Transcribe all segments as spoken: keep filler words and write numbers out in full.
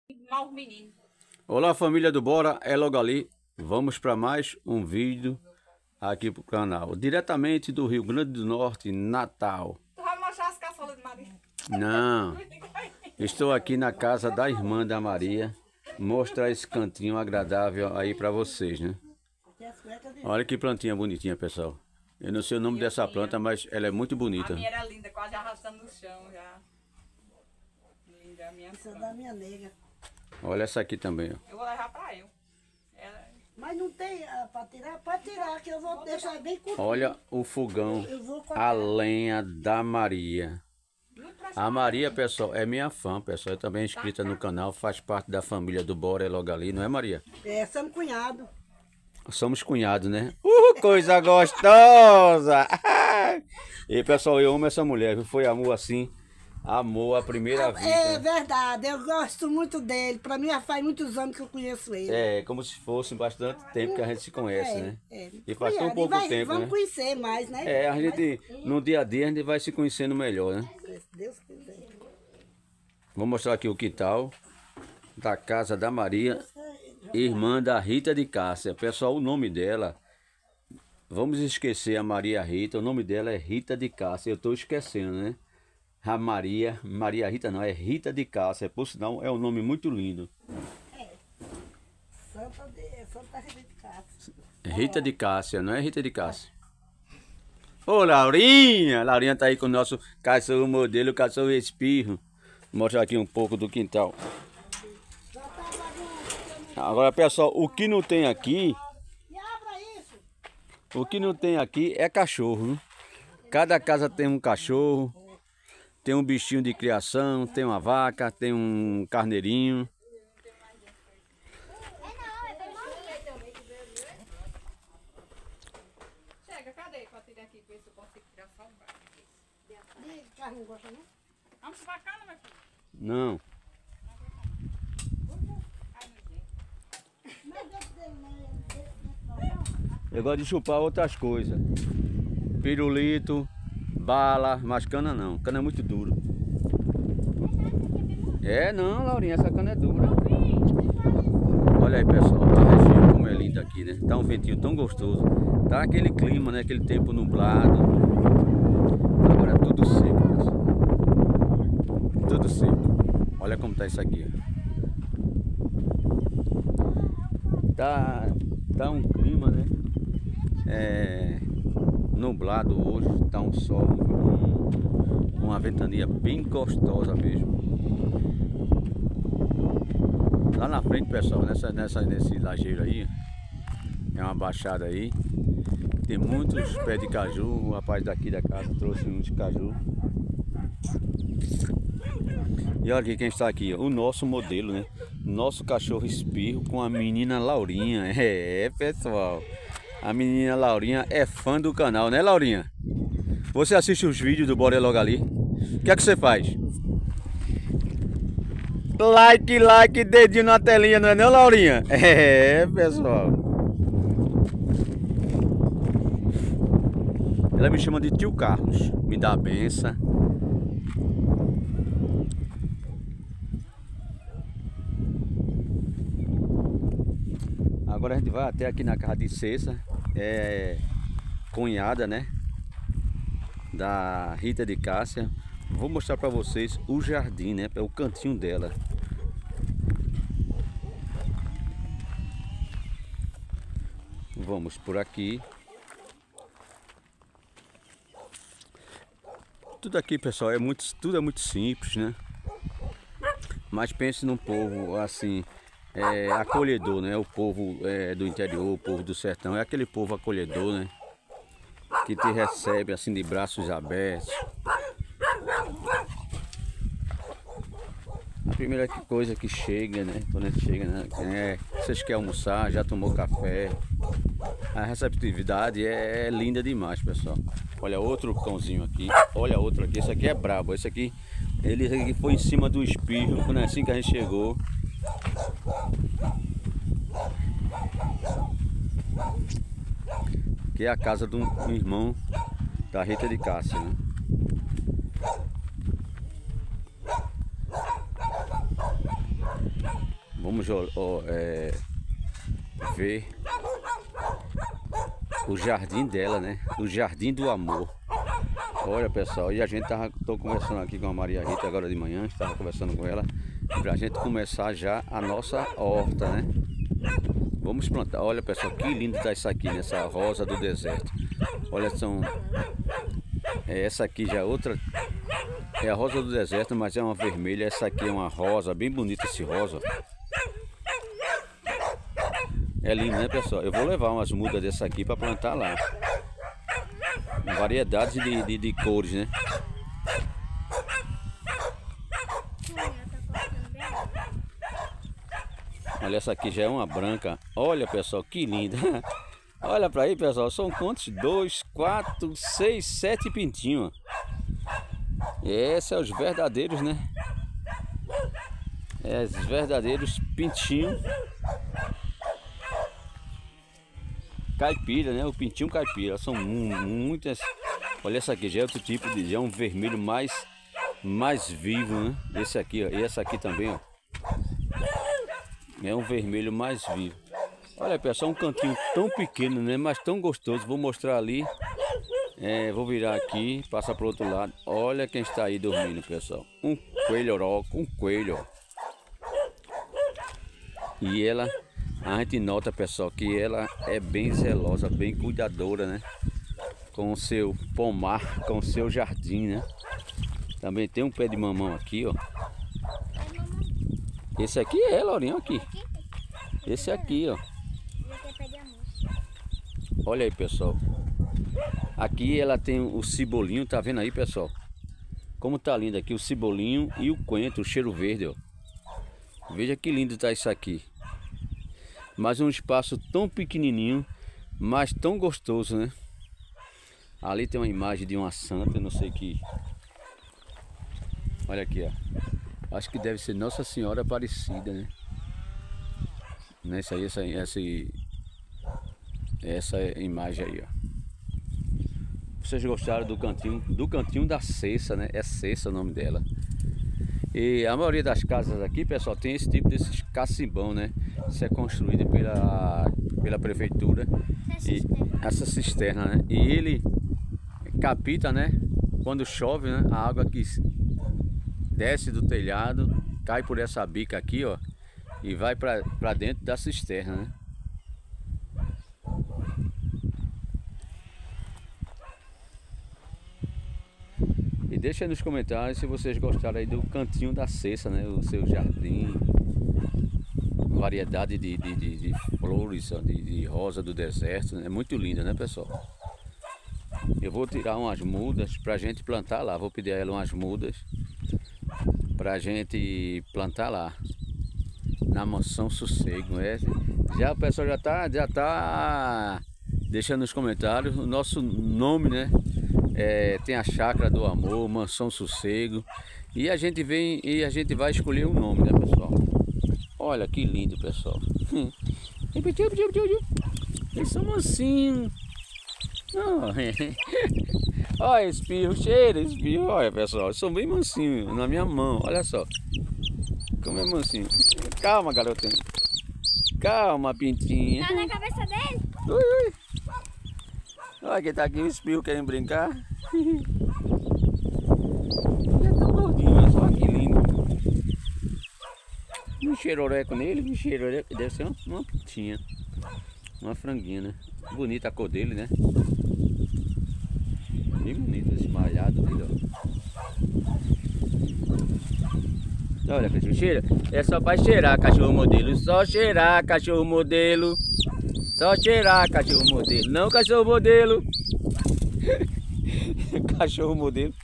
Mal menino. Olá, família do Bora, é logo ali. Vamos para mais um vídeo aqui pro canal, diretamente do Rio Grande do Norte, Natal. Tu vai mostrar as caçolas de Maria? Não, estou aqui na casa da irmã da Maria, mostrar esse cantinho agradável aí para vocês, né? Olha que plantinha bonitinha, pessoal. Eu não sei o nome dessa planta, mas ela é muito bonita. A minha era linda, quase arrastando no chão já. Linda, a minha. Isso é da minha nega. Olha essa aqui também, ó. Eu vou levar pra eu. Ela... Mas não tem ah, para tirar? Pode tirar, que eu vou deixar bem curto. Olha o fogão, Eu vou a cortar. lenha da Maria. Muito pra A Maria, pessoal, é minha fã, pessoal. É também inscrita no canal, faz parte da família do Bora, é logo ali, não é, Maria? É, somos cunhado. Somos cunhados, né? Uh, coisa gostosa! E, pessoal, eu amo essa mulher, viu? Foi amor assim, amor à primeira É vista. verdade, eu gosto muito dele. Para mim já faz muitos anos que eu conheço ele. É, como se fosse bastante tempo que a gente se conhece, né? É, E faz tão cunhado. pouco vai, tempo, vamos né? conhecer mais, né? É, a gente, no dia a dia, a gente vai se conhecendo melhor, né? Mas, se Deus quiser. Vou mostrar aqui o quintal da casa da Maria, irmã da Rita de Cássia. Pessoal, o nome dela, vamos esquecer a Maria Rita, o nome dela é Rita de Cássia. Eu estou esquecendo, né? A Maria, Maria Rita não, é Rita de Cássia. Por sinal, é um nome muito lindo. Santa, de, Santa Rita de Cássia. Rita de Cássia, não é Rita de Cássia. Ô, Laurinha! Laurinha tá aí com o nosso cachorro modelo, o cachorro espirro. Vou mostrar aqui um pouco do quintal. Agora, pessoal, o que não tem aqui, E abra isso. o que não tem aqui é cachorro, né? Cada casa tem um cachorro, tem um bichinho de criação, tem uma vaca, tem um carneirinho. Chega, cadê? Pra tirar aqui, ver se eu consigo tirar só um barco. E carne não gosta, não? Vamos pra cá, meu filho? Não. Ai, meu Deus. Mas desse dele não é desse não. Eu gosto de chupar outras coisas. Pirulito, bala, mas cana não. Cana é muito duro. É, não, Laurinha, essa cana é dura. Olha aí, pessoal, a região como é linda aqui, né? Tá um ventinho tão gostoso. Tá aquele clima, né? Aquele tempo nublado. Agora é tudo seco, pessoal. Tudo seco. Olha como tá isso aqui. Tá, tá um clima, né? É, nublado hoje, tá um sol, um, uma ventania bem gostosa mesmo. Lá na frente, pessoal, nessa, nessa, nesse lajeiro aí, é uma baixada aí, tem muitos pés de caju. O rapaz daqui da casa trouxe uns caju. E olha aqui quem está aqui, ó, o nosso modelo, né? Nosso cachorro espirro com a menina Laurinha. É, pessoal, a menina Laurinha é fã do canal, né, Laurinha? Você assiste os vídeos do Bora Logo Ali? O que é que você faz? Like, like, dedinho na telinha, não é não, Laurinha? É, pessoal. Ela me chama de tio Carlos, me dá a benção. Agora a gente vai até aqui na casa de Cessa, é cunhada, né, da Rita de Cássia. Vou mostrar para vocês o jardim, né, o cantinho dela. Vamos por aqui. Tudo aqui, pessoal, é muito, tudo é muito simples, né? Mas pense num povo assim, é, acolhedor, né? O povo é, do interior, o povo do sertão, é aquele povo acolhedor, né? Que te recebe assim de braços abertos. A primeira coisa que chega, né? Quando a gente chega, né? É, vocês querem almoçar, já tomou café. A receptividade é, é linda demais, pessoal. Olha outro cãozinho aqui. Olha outro aqui. Esse aqui é brabo. Esse aqui, ele esse aqui foi em cima do espirro, quando é assim que a gente chegou. Que é a casa do irmão da Rita de Cássia, né? Vamos ó, é, ver o jardim dela, né? O jardim do amor. Olha, pessoal, e a gente tava tô conversando aqui com a Maria Rita agora de manhã, estava conversando com ela pra gente começar já a nossa horta, né? Vamos plantar. Olha, pessoal, que lindo tá isso aqui, nessa rosa do deserto. Olha, são é, essa aqui já é outra, é a rosa do deserto, mas é uma vermelha. Essa aqui é uma rosa, bem bonita esse rosa. É lindo, né, pessoal? Eu vou levar umas mudas dessa aqui para plantar lá. Variedades de, de, de cores, né? Olha, essa aqui já é uma branca. Olha, pessoal, que linda. Olha para aí, pessoal. São quantos? Dois, quatro, seis, sete pintinhos. Esses são os verdadeiros, né? É, os verdadeiros pintinhos caipira, né? O pintinho caipira. São muitas. Olha, essa aqui já é outro tipo de. Já é um vermelho mais, mais vivo, né? Esse aqui, ó. E essa aqui também, ó. É um vermelho mais vivo. Olha, pessoal, um cantinho tão pequeno, né? Mas tão gostoso. Vou mostrar ali. É, vou virar aqui, passar para o outro lado. Olha quem está aí dormindo, pessoal. Um coelho oroco, um coelho, ó. E ela, a gente nota, pessoal, que ela é bem zelosa, bem cuidadora, né? Com o seu pomar, com o seu jardim, né? Também tem um pé de mamão aqui, ó. Esse aqui é, Laurinha, aqui. Esse aqui, ó. Olha aí, pessoal. Aqui ela tem o cebolinho, tá vendo aí, pessoal? Como tá lindo aqui o cebolinho e o coentro, o cheiro verde, ó. Veja que lindo tá isso aqui. Mas um espaço tão pequenininho, mas tão gostoso, né? Ali tem uma imagem de uma santa, não sei que. Olha aqui, ó. Acho que deve ser Nossa Senhora Aparecida, né? Nessa aí, essa, essa, essa imagem aí, ó. Vocês gostaram do cantinho, do cantinho da Cessa, né? É Cessa o nome dela. E a maioria das casas aqui, pessoal, tem esse tipo desses cacimbão, né? Isso é construído pela, pela prefeitura. E essa cisterna, né? E ele capta, né? Quando chove, né? A água que desce do telhado, cai por essa bica aqui, ó. E vai para dentro da cisterna, né? E deixa aí nos comentários se vocês gostaram aí do cantinho da Cessa, né? O seu jardim, variedade de, de, de, de flores, de, de rosa do deserto, né? É muito linda, né, pessoal? Eu vou tirar umas mudas pra gente plantar lá. Vou pedir a ela umas mudas pra gente plantar lá na mansão Sossego. É, já o pessoal já tá, já tá deixando nos comentários o nosso nome, né? É, tem a Chácara do Amor, Mansão Sossego. E a gente vem e a gente vai escolher um nome, né, pessoal? Olha que lindo, pessoal. Eles são mansinhos. Olha, espirro, cheiro, espirro. Olha, pessoal, eles são bem mansinhos na minha mão. Olha só. Como é mansinho. Calma, garotinho. Calma, pintinha. Tá na cabeça dele? Ui, ui. Olha quem tá aqui, o espirro querendo brincar. Ele é tão gordinho, olha só que lindo. Um cheiroreco nele, um cheiroreco. Deve ser uma, uma pintinha. Uma franguinha, né? Bonita a cor dele, né? Bem bonito esse malhado dele, ó. Olha, cachorro, cheira. É só pra cheirar, cachorro modelo. Só cheirar, cachorro modelo. Só cheirar, cachorro modelo. Não, cachorro modelo. Cachorro modelo.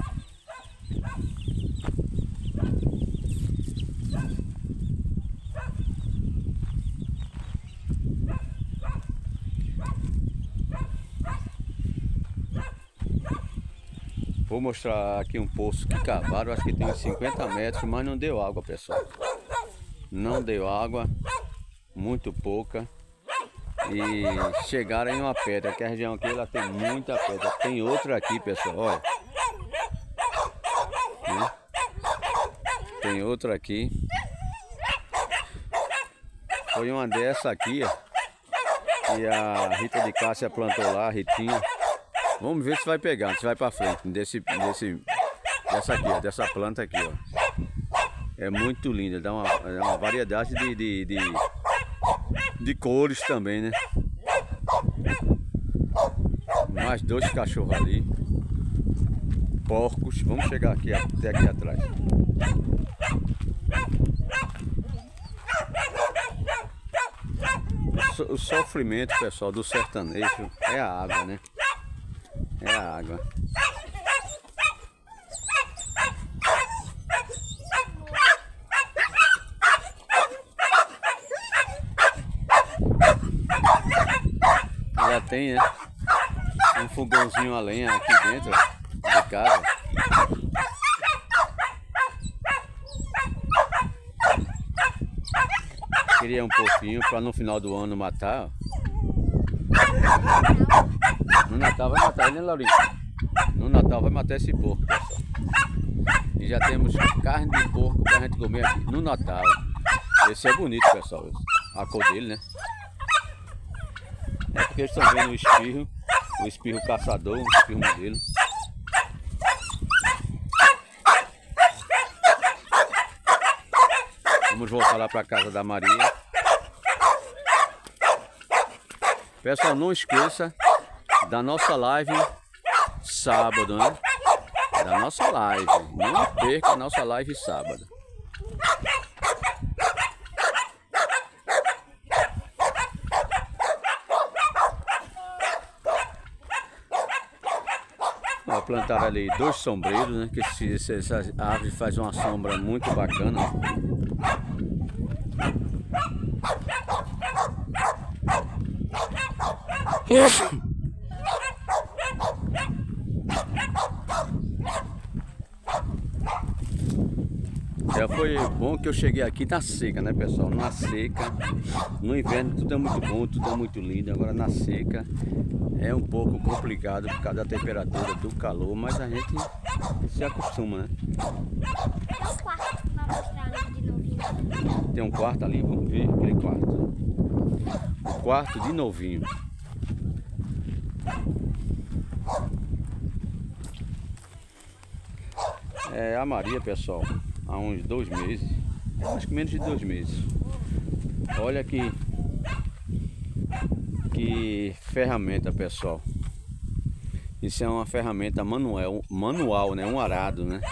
Vou mostrar aqui um poço que cavaram, acho que tem uns cinquenta metros, mas não deu água, pessoal. Não deu água, muito pouca. E chegaram em uma pedra, que a região aqui ela tem muita pedra. Tem outra aqui, pessoal, olha. Tem outra aqui. Foi uma dessa aqui, ó. E a Rita de Cássia plantou lá, a Ritinha. Vamos ver se vai pegar, se vai pra frente. Desse, desse, dessa aqui, ó, dessa planta aqui, ó. É muito linda, dá uma, dá uma variedade de, de, de, de cores também, né? Mais dois cachorros ali. Porcos. Vamos chegar aqui até aqui atrás. O sofrimento, pessoal, do sertanejo é a água, né? É a água. Já tem, né? Um fogãozinho a lenha aqui dentro de casa. Queria um pouquinho para no final do ano matar. No Natal vai matar ele, né, Laurinha? No Natal vai matar esse porco, pessoal. E já temos carne de porco pra gente comer aqui no Natal. Esse é bonito, pessoal. A cor dele, né? É porque eles estão vendo o espirro. O espirro caçador, o espirro modelo. Vamos voltar lá para casa da Maria. Pessoal, não esqueça da nossa live sábado, né? Da nossa live. Não perca a nossa live sábado. Ó, plantaram ali dois sombreiros, né? Que esse, essa árvore faz uma sombra muito bacana. Já foi bom que eu cheguei aqui na seca, né, pessoal? Na seca, no inverno tudo é muito bom, tudo é muito lindo. Agora na seca é um pouco complicado por causa da temperatura, do calor, mas a gente se acostuma, né? Tem um quarto ali, vamos ver aquele quarto. O quarto de novinho. É a Maria, pessoal, há uns dois meses, acho que menos de dois meses. Olha que que ferramenta, pessoal. Isso é uma ferramenta manual, manual, né? Um arado, né?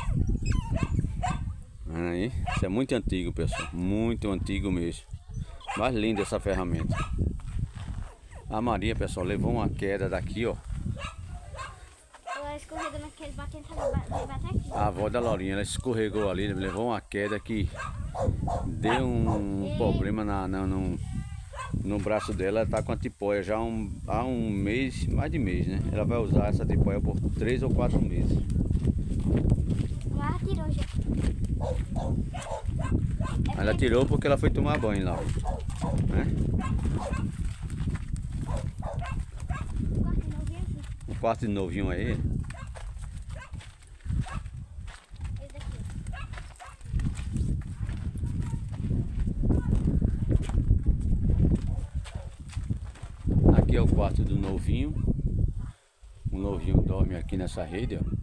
Aí, isso é muito antigo, pessoal, muito antigo mesmo. Mas linda essa ferramenta. A Maria, pessoal, levou uma queda daqui, ó. Ela escorregou naquele batente, ela vai até aqui. A avó da Laurinha, ela escorregou ali, levou uma queda que deu um problema na, na, no, no braço dela. Ela tá com a tipóia já há um, há um mês, mais de mês, né? Ela vai usar essa tipóia por três ou quatro meses. Ela tirou já. Ela tirou porque ela foi tomar banho lá, né? O quarto de novinho aí. Aqui é o quarto do novinho. O novinho dorme aqui nessa rede, ó.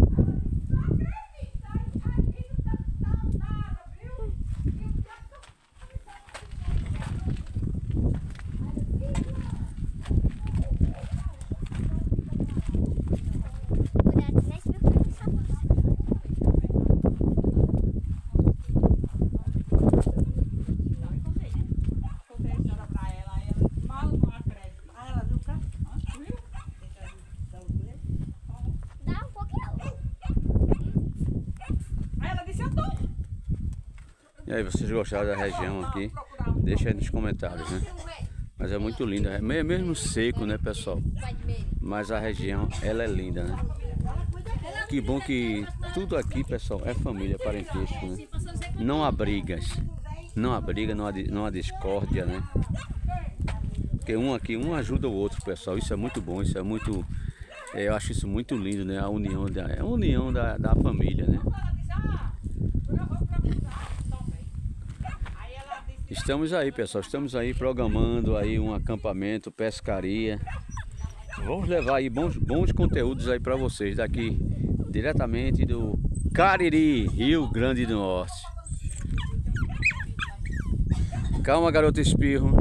E aí, vocês gostaram da região aqui? Deixa aí nos comentários, né? Mas é muito linda, é mesmo seco, né, pessoal? Mas a região, ela é linda, né? Que bom que tudo aqui, pessoal, é família, parentesco, né? Não há brigas, não há briga, não há, não há discórdia, né? Porque um aqui, um ajuda o outro, pessoal. Isso é muito bom, isso é muito... É, eu acho isso muito lindo, né? A união da, a união da, da família, né? Estamos aí, pessoal, estamos aí programando aí um acampamento, pescaria. Vamos levar aí bons, bons conteúdos aí para vocês daqui, diretamente do Cariri, Rio Grande do Norte. Calma, garoto espirro.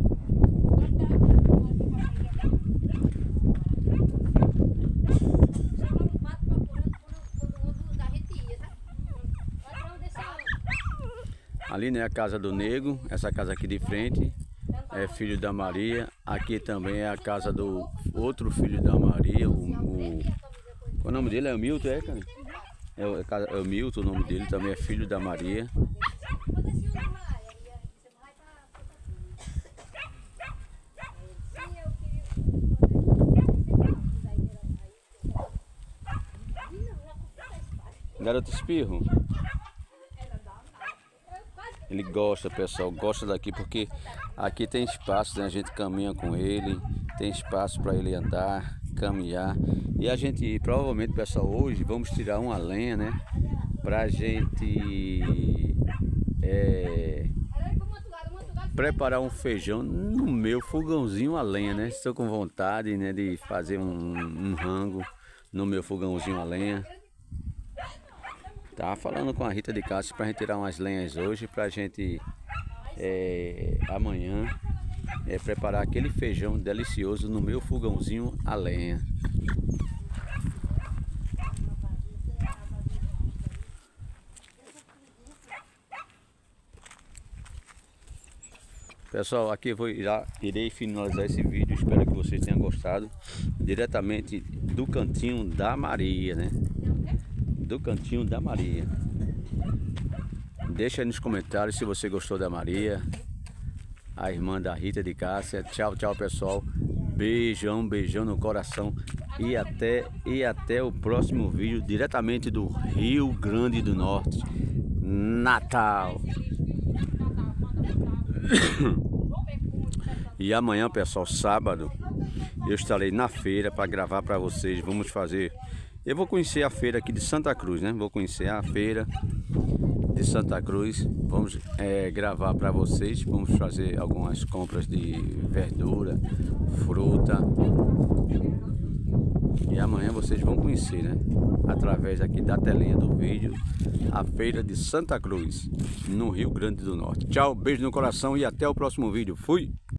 Ali, né, a casa do Nego, essa casa aqui de frente é filho da Maria. Aqui também é a casa do outro filho da Maria, o, o, qual é o nome dele? É o Milton, é, cara? É o, é o Milton, o nome dele também é filho da Maria. Garoto espirro. Ele gosta, pessoal, gosta daqui porque aqui tem espaço, né? A gente caminha com ele, tem espaço para ele andar, caminhar. E a gente, provavelmente, pessoal, hoje vamos tirar uma lenha, né? Pra gente é, preparar um feijão no meu fogãozinho a lenha, né? Estou com vontade, né, de fazer um, um rango no meu fogãozinho a lenha. Tá falando com a Rita de Cássia pra gente tirar umas lenhas hoje, pra gente é, amanhã é, preparar aquele feijão delicioso no meu fogãozinho a lenha. Pessoal, aqui eu vou irá, irei finalizar esse vídeo. Espero que vocês tenham gostado. Diretamente do cantinho da Maria, né? Do cantinho da Maria. Deixa aí nos comentários se você gostou da Maria, a irmã da Rita de Cássia. Tchau, tchau, pessoal. Beijão, beijão no coração. E até, e até o próximo vídeo, diretamente do Rio Grande do Norte, Natal. E amanhã, pessoal, sábado, eu estarei na feira para gravar para vocês. Vamos fazer... Eu vou conhecer a feira aqui de Santa Cruz, né? Vou conhecer a feira de Santa Cruz. Vamos é, gravar para vocês. Vamos fazer algumas compras de verdura, fruta. E amanhã vocês vão conhecer, né? Através aqui da telinha do vídeo, a feira de Santa Cruz, no Rio Grande do Norte. Tchau, beijo no coração e até o próximo vídeo. Fui!